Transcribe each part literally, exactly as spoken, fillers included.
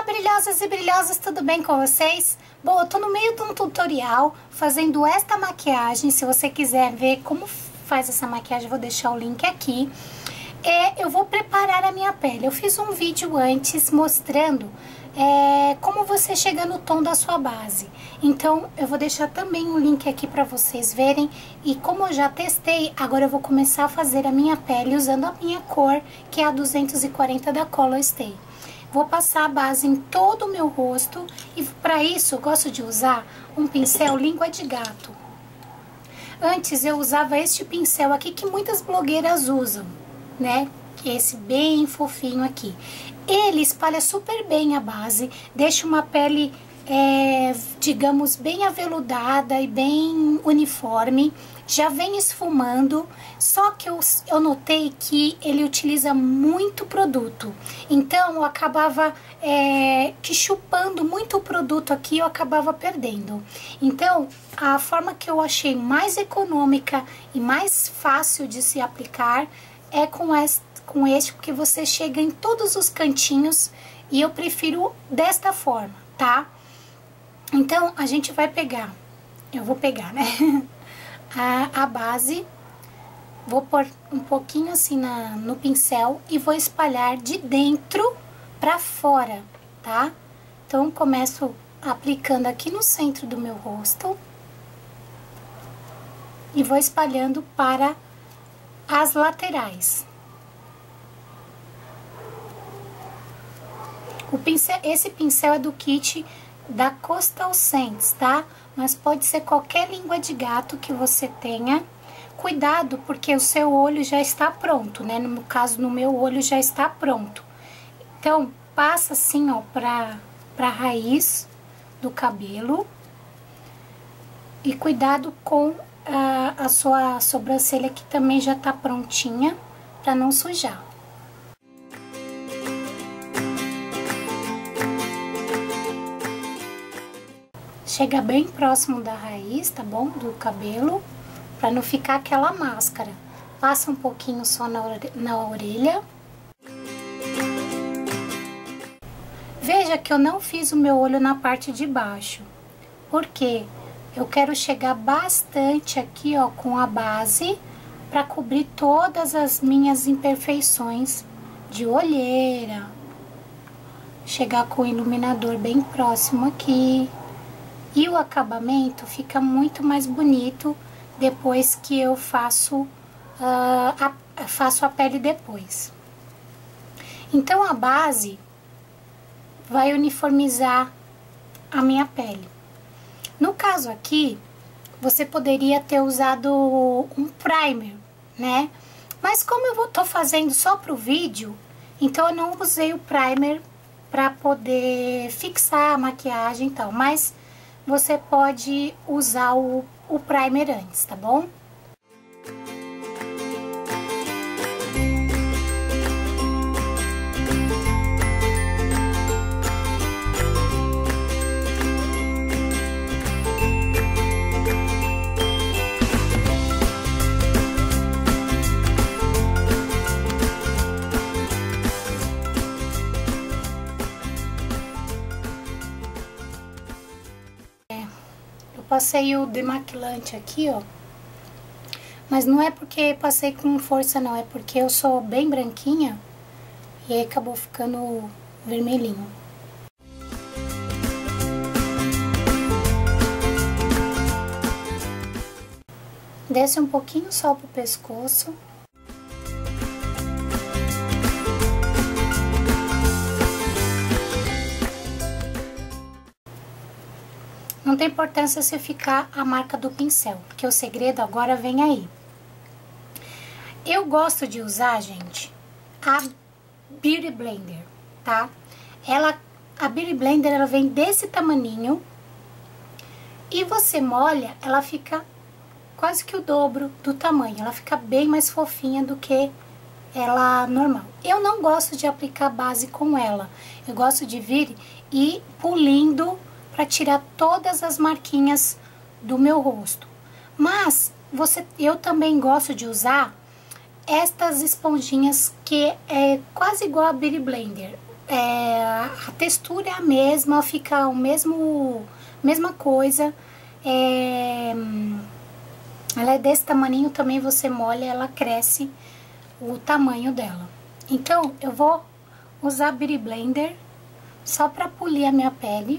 brilhosas e brilhosas, tudo bem com vocês? Bom, eu tô no meio de um tutorial fazendo esta maquiagem. Se você quiser ver como faz essa maquiagem, eu vou deixar o link aqui. É, eu vou preparar a minha pele. Eu fiz um vídeo antes mostrando é, como você chega no tom da sua base. Então, eu vou deixar também um link aqui pra vocês verem. E como eu já testei, agora eu vou começar a fazer a minha pele usando a minha cor, que é a duzentos e quarenta da Colorstay. Vou passar a base em todo o meu rosto e para isso eu gosto de usar um pincel língua de gato. Antes eu usava este pincel aqui que muitas blogueiras usam, né? Esse bem fofinho aqui. Ele espalha super bem a base, deixa uma pele, é, digamos, bem aveludada e bem uniforme. Já vem esfumando, só que eu, eu notei que ele utiliza muito produto. Então, eu acabava é, que chupando muito o produto aqui, eu acabava perdendo. Então, a forma que eu achei mais econômica e mais fácil de se aplicar é com este, com este, porque você chega em todos os cantinhos e eu prefiro desta forma, tá? Então, a gente vai pegar, eu vou pegar, né? A, a base, vou pôr um pouquinho assim na, no pincel e vou espalhar de dentro pra fora, tá? Então, começo aplicando aqui no centro do meu rosto e vou espalhando para as laterais. O pincel, esse pincel é do kit da Coastal Scents, tá? Mas pode ser qualquer língua de gato que você tenha. Cuidado, porque o seu olho já está pronto, né? No caso, no meu olho já está pronto. Então, passa assim, ó, pra, pra raiz do cabelo. E cuidado com a, a sua sobrancelha, que também já tá prontinha, pra não sujar. Chega bem próximo da raiz, tá bom? Do cabelo, pra não ficar aquela máscara. Passa um pouquinho só na, ore na orelha. Veja que eu não fiz o meu olho na parte de baixo. Por quê? Eu quero chegar bastante aqui, ó, com a base, pra cobrir todas as minhas imperfeições de olheira. Chegar com o iluminador bem próximo aqui. E o acabamento fica muito mais bonito depois que eu faço, uh, a, faço a pele depois. Então, a base vai uniformizar a minha pele. No caso aqui, você poderia ter usado um primer, né? Mas como eu vou, tô fazendo só pro vídeo, então eu não usei o primer para poder fixar a maquiagem e tal. Mas você pode usar o, o primer antes, tá bom? Passei o demaquilante aqui, ó. Mas não é porque passei com força, não. É porque eu sou bem branquinha e aí acabou ficando vermelhinho. Desce um pouquinho só pro pescoço. Não tem importância se ficar a marca do pincel, porque o segredo agora vem aí. Eu gosto de usar, gente, a Beauty Blender, tá? Ela, a Beauty Blender, ela vem desse tamaninho e você molha, ela fica quase que o dobro do tamanho. Ela fica bem mais fofinha do que ela normal. Eu não gosto de aplicar base com ela. Eu gosto de vir e pulindo para tirar todas as marquinhas do meu rosto. Mas você, eu também gosto de usar estas esponjinhas que é quase igual a Beauty Blender. É, a textura é a mesma, fica o mesmo, mesma coisa. É, ela é desse tamaninho também, você molha, ela cresce o tamanho dela. Então, eu vou usar Beauty Blender só pra polir a minha pele.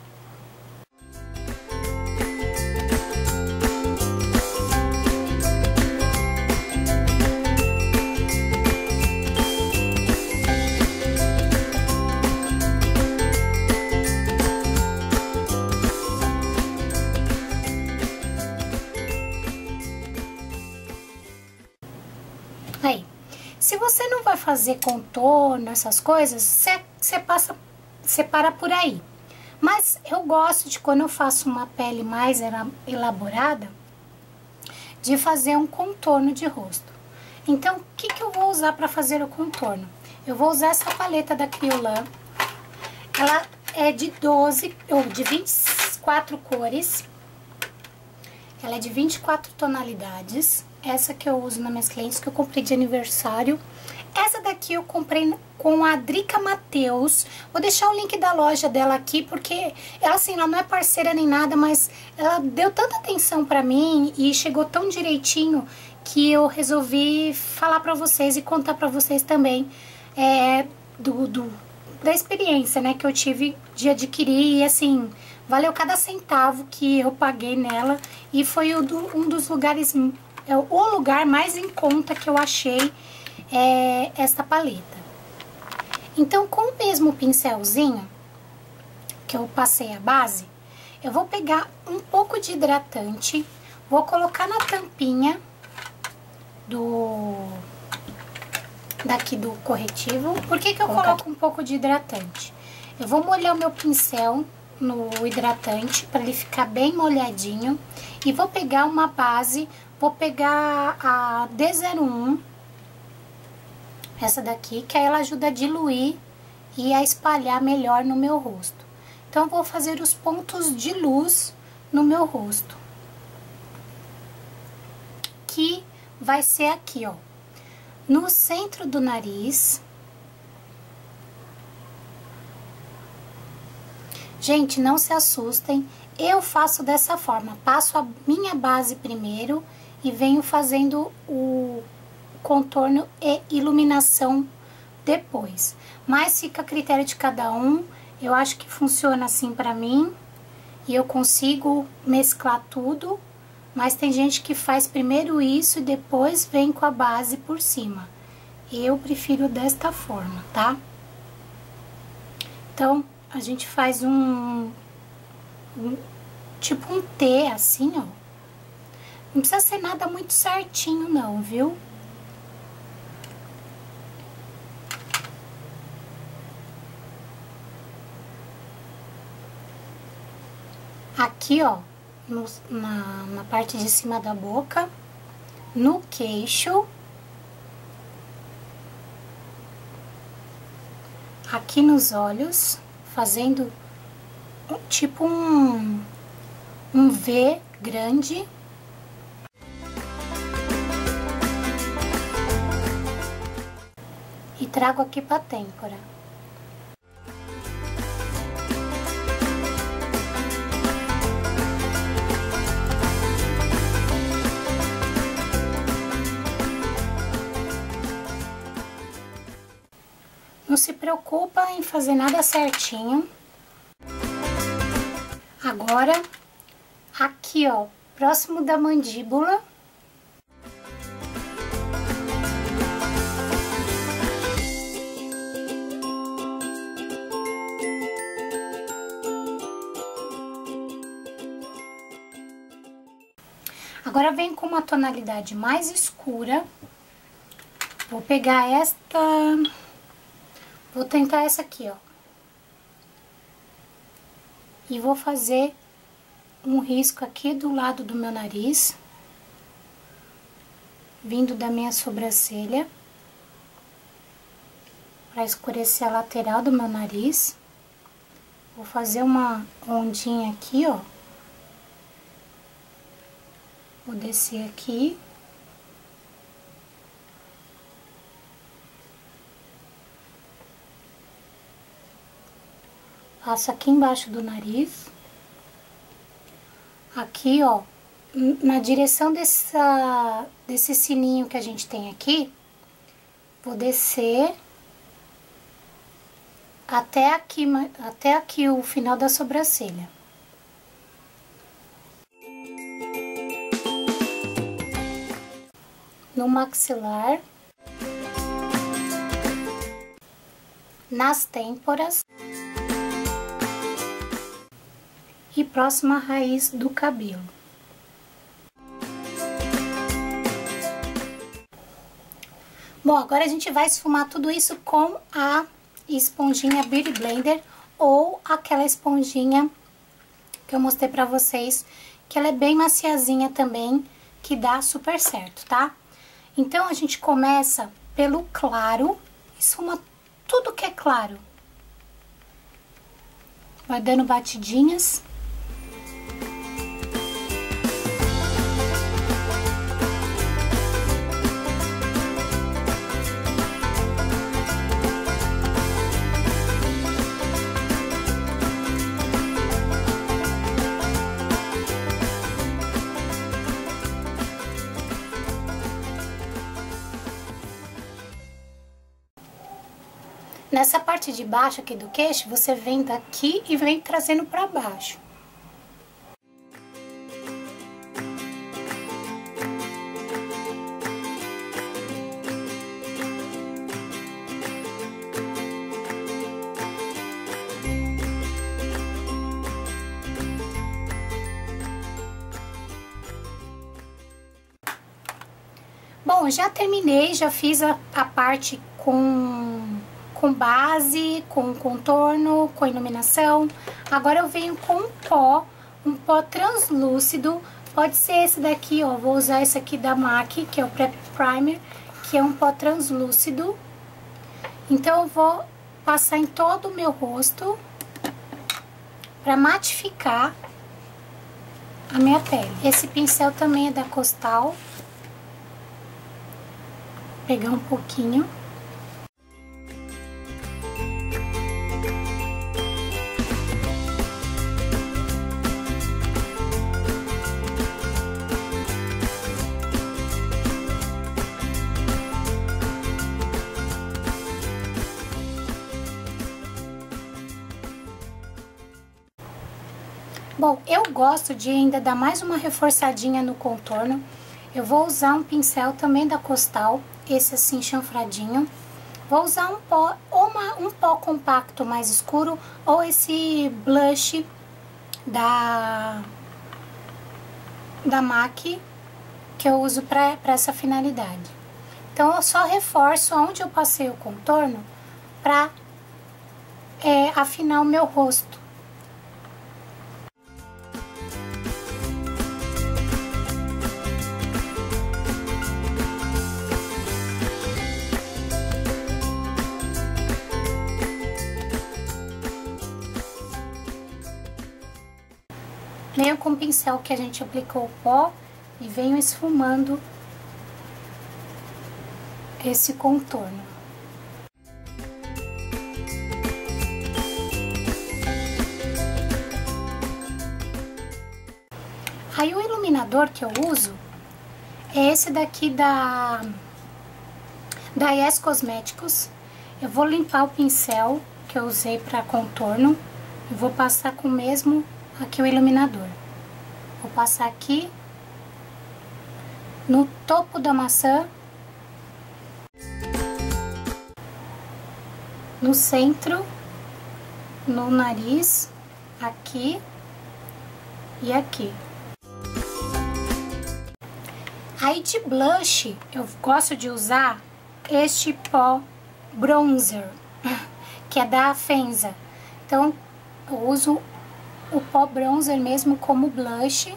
Aí, se você não vai fazer contorno, essas coisas, você passa, você para por aí. Mas eu gosto de, quando eu faço uma pele mais elaborada, de fazer um contorno de rosto. Então, o que que eu vou usar para fazer o contorno? Eu vou usar essa paleta da Kryolan. Ela é de doze, ou de vinte e quatro cores. Ela é de vinte e quatro tonalidades. Essa que eu uso nas minhas clientes, que eu comprei de aniversário. Essa daqui eu comprei com a Drica Mateus. Vou deixar o link da loja dela aqui, porque ela, assim, ela não é parceira nem nada, mas ela deu tanta atenção pra mim e chegou tão direitinho que eu resolvi falar pra vocês e contar pra vocês também é, do, do, da experiência, né, que eu tive de adquirir. E, assim, valeu cada centavo que eu paguei nela. E foi o do, um dos lugares... É o lugar mais em conta que eu achei é, esta paleta. Então, com o mesmo pincelzinho que eu passei a base, eu vou pegar um pouco de hidratante, vou colocar na tampinha do daqui do corretivo. Por que que eu coloco um pouco de hidratante? Eu vou molhar o meu pincel no hidratante para ele ficar bem molhadinho e vou pegar uma base. Vou pegar a D zero um, essa daqui, que aí ela ajuda a diluir e a espalhar melhor no meu rosto. Então, eu vou fazer os pontos de luz no meu rosto. Que vai ser aqui, ó, no centro do nariz. Gente, não se assustem, eu faço dessa forma, passo a minha base primeiro e venho fazendo o contorno e iluminação depois. Mas fica a critério de cada um. Eu acho que funciona assim pra mim. E eu consigo mesclar tudo. Mas tem gente que faz primeiro isso e depois vem com a base por cima. Eu prefiro desta forma, tá? Então, a gente faz um... um tipo um T, assim, ó. Não precisa ser nada muito certinho, não, viu? Aqui, ó, no, na, na parte de cima da boca, no queixo, aqui nos olhos, fazendo um, tipo um, um V grande. E trago aqui pra têmpora. Não se preocupa em fazer nada certinho. Agora, aqui, ó, próximo da mandíbula. Agora vem com uma tonalidade mais escura. Vou pegar esta... Vou tentar essa aqui, ó. E vou fazer um risco aqui do lado do meu nariz. Vindo da minha sobrancelha. Pra escurecer a lateral do meu nariz. Vou fazer uma ondinha aqui, ó. Vou descer aqui. Passo aqui embaixo do nariz. Aqui, ó, na direção dessa, desse sininho que a gente tem aqui, vou descer até aqui, até aqui o final da sobrancelha. No maxilar, nas têmporas e próxima à raiz do cabelo. Bom, agora a gente vai esfumar tudo isso com a esponjinha Beauty Blender ou aquela esponjinha que eu mostrei pra vocês, que ela é bem maciazinha também, que dá super certo, tá? Então, a gente começa pelo claro, esfuma tudo que é claro. Vai dando batidinhas. Nessa parte de baixo aqui do queixo, você vem daqui e vem trazendo pra baixo. Bom, já terminei, já fiz a, a parte com... com base, com contorno, com iluminação. Agora eu venho com um pó, um pó translúcido. Pode ser esse daqui, ó. Vou usar esse aqui da M A C, que é o Prep Primer, que é um pó translúcido. Então eu vou passar em todo o meu rosto pra matificar a minha pele. Esse pincel também é da Costal. Vou pegar um pouquinho. Bom, eu gosto de ainda dar mais uma reforçadinha no contorno. Eu vou usar um pincel também da Costal, esse assim chanfradinho. Vou usar um pó, ou uma, um pó compacto mais escuro, ou esse blush da, da M A C, que eu uso para essa finalidade. Então, eu só reforço onde eu passei o contorno para é, afinar o meu rosto. Venho com o pincel que a gente aplicou o pó e venho esfumando esse contorno. Aí o iluminador que eu uso é esse daqui da, da Yes Cosméticos. Eu vou limpar o pincel que eu usei para contorno e vou passar com o mesmo aqui o iluminador. Vou passar aqui no topo da maçã, no centro, no nariz, aqui e aqui. Aí de blush, eu gosto de usar este pó bronzer, que é da Fenza. Então, eu uso o pó bronzer mesmo como blush.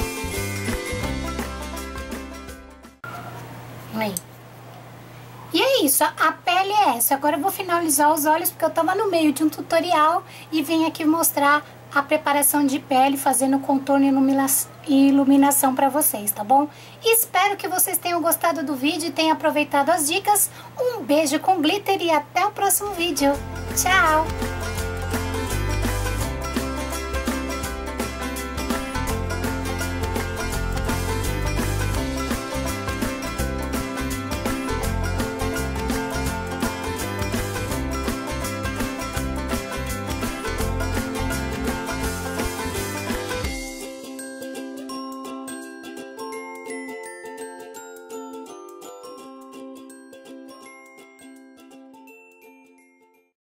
Aí. E é é isso, a pele é essa. Agora eu vou finalizar os olhos porque eu tava no meio de um tutorial e vim aqui mostrar a preparação de pele, fazendo contorno e iluminação para vocês, tá bom? Espero que vocês tenham gostado do vídeo e tenham aproveitado as dicas. Um beijo com glitter e até o próximo vídeo. Tchau!